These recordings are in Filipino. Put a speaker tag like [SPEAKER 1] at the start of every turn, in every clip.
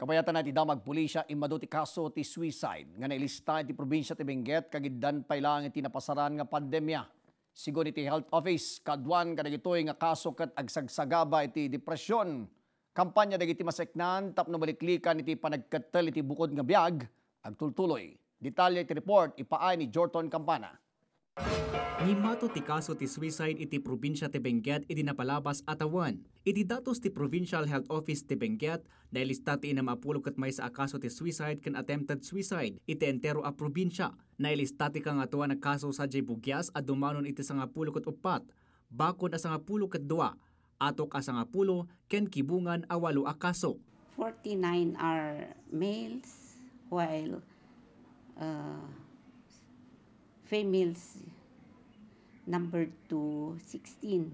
[SPEAKER 1] Kapayatan na ti Damag Pulisya, Immadu ti Kaso ti suicide. Nga nailista iti Probinsiya ti Benguet, kagiddan pailang iti napasaran nga pandemya. Sigun iti Health Office, kaaduan kadagitoy nga kaso ket agsagsagaba iti depresyon. Kampanya dagiti maseknan, tapnu maliklikan iti panagkettel iti bukod nga biag, agtultuloy. Detalye iti report ipaay ni Jorton Kampana.
[SPEAKER 2] Ngimmato ti kaso ti suicide iti Probinsiya ti Benguet iti napalabas atawan. Iti datos ti Provincial Health Office ti Benguet, nailista ti inamapulo ket maysa a kaso ti suicide ken attempted suicide iti entero a probinsya. Nailista ti kangatuan na kaso sa bugyas a dumanon iti 14 ket upat, bakod a 10 ket 2, atok a 10 ken kibungan a 8 a kaso.
[SPEAKER 3] 49 are males while females number to 16.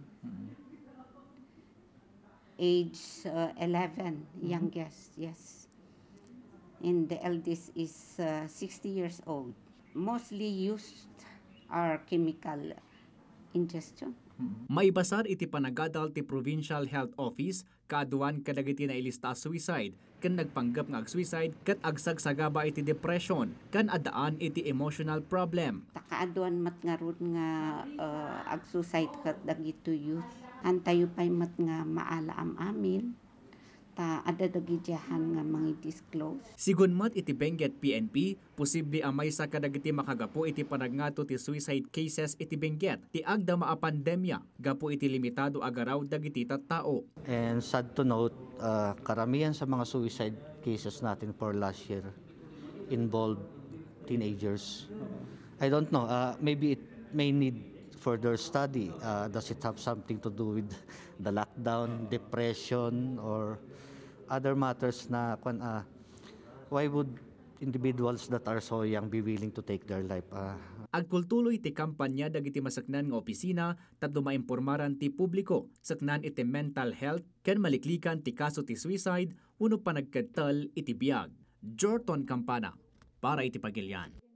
[SPEAKER 3] Age 11, youngest, yes. And the eldest is 60 years old. Mostly used are chemical ingestion.
[SPEAKER 2] Maibasar iti panagadal ti Provincial Health Office, kaaduan kadagiti na ilista suicide, ken nagpanggap nga ag-suicide ket agsagsagaba iti depression, ken adaan iti emotional problem.
[SPEAKER 3] Kaaduan mat nga rod nga ag-suicide ket dagiti youth. Antayo pay mat nga maala amin. Ta adadagijahan nga mangi-disclose.
[SPEAKER 2] Sigun mat iti Benguet PNP, posible amay sa kadagiti makagapo iti panagngatu ti suicide cases iti Benguet. Ti agda maa pandemya, gapo iti limitado agaraw dagiti tattao.
[SPEAKER 4] And sad to note, karamihan sa mga suicide cases natin for last year involved teenagers. I don't know, maybe it may need further study. Does it have something to do with the lockdown, depression, or other matters na why would individuals that are so young be willing to take their life?
[SPEAKER 2] Agtultuloy ti kampanya dagiti maseknan nga opisina tapno maimpormaran ti publiko saknan iti mental health ken maliklikan ti kaso ti suicide uno panagkettel iti biag. Jorton Kampana para iti Pagilian.